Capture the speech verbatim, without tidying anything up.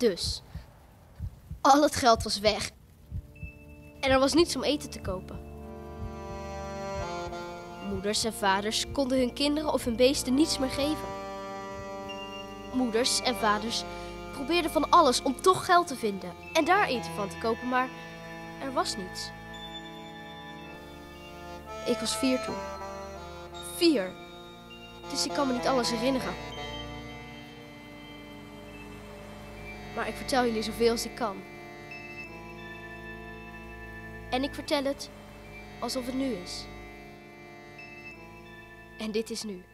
Dus, al het geld was weg. En er was niets om eten te kopen. Moeders en vaders konden hun kinderen of hun beesten niets meer geven. Moeders en vaders probeerden van alles om toch geld te vinden en daar eten van te kopen, maar er was niets. Ik was vier toen. Vier. Dus ik kan me niet alles herinneren. Maar ik vertel jullie zoveel als ik kan. En ik vertel het alsof het nu is. En dit is nu.